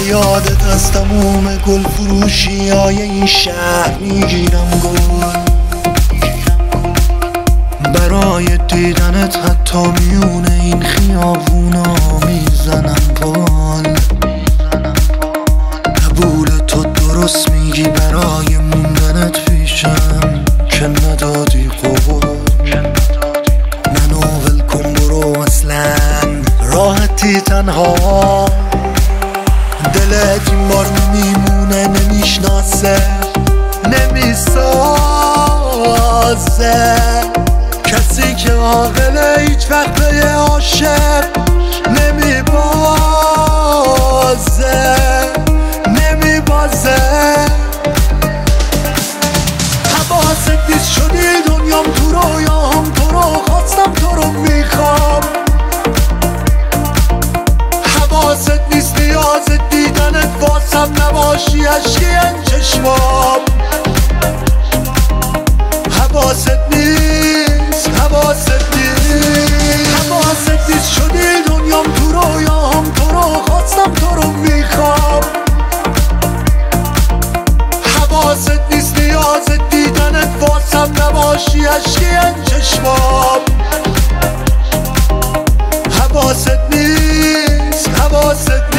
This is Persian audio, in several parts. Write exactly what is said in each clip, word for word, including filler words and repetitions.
یادت از تموم گل فروشی های این شهر میگیرم گل، برای دیدنت حتی میونه این خیابونا میزنم پال. قبول تو درست میگی، برای موندنت پیشم که ندادی قول. منو ول کن برو، اصلا راحتی تنها، دلت این بار نمیمونه، نمیشناسه نمیسازه. کسی که عاقله هیچ وقت به یه عاشق نمیبازه نمیبازه. حواست نیست شدی دنیام، تو رویام تو رو خواستم، تو رو میخوام. حواست نیست نیاز دیدنت واسم نباشی، عشقی این چشمام. حواست نیست حواست نیست حواست نیست شدی دنیام، تو رویام تو رو خواستم، تو رو میخوام. حواست نیست نیاز دیدنت واسم نباشی، عشقی این چشمام. حواست نیست حواست نیست.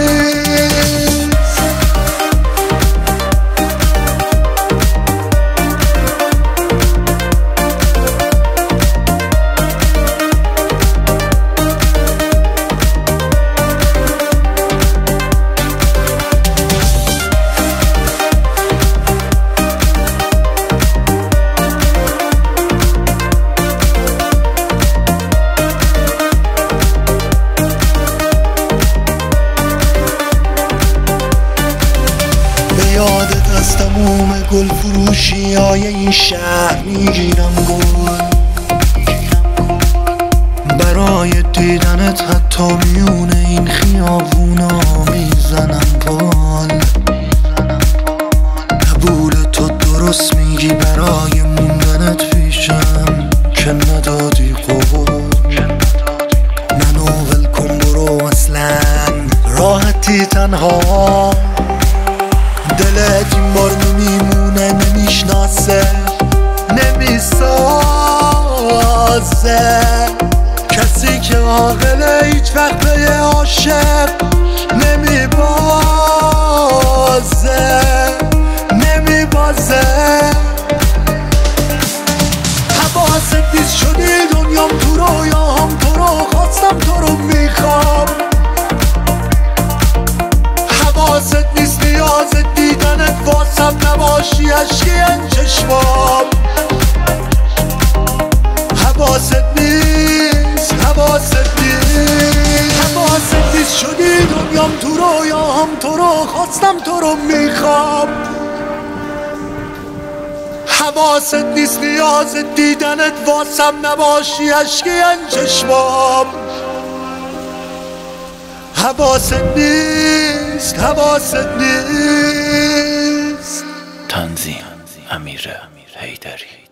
یادت از تموم گل فروشی های این شهر میگیرم گل، برای دیدنت حتی میونه این خیابونا میزنم پال. قبول تو درست میگی، برای موندنت پیشم که ندادی قول. منو ول کن برو، اصلا راحتی تنها، دلت این بار نمیمونه، نمیشناسه نمیسازه. کسی که عاقله هیچ وقت به یه عاشق نمیبازه نمیبازه. حواست نیست شدی دنیام، تو رویام تو رو خواستم، تو رو میخوام. حواست نیست نیاز دیدنت واسم نباشی، عشقی این چشمام. حواست نیست حواست نیست حواست نیست شدی دنیام، تو رویام تو رو خواستم، تو رو میخوام. حواست نیست نیاز دیدنت واسم نباشی، عشقی این چشمام. حواست نیست حواست نیست. تنظیم امیر حیدری.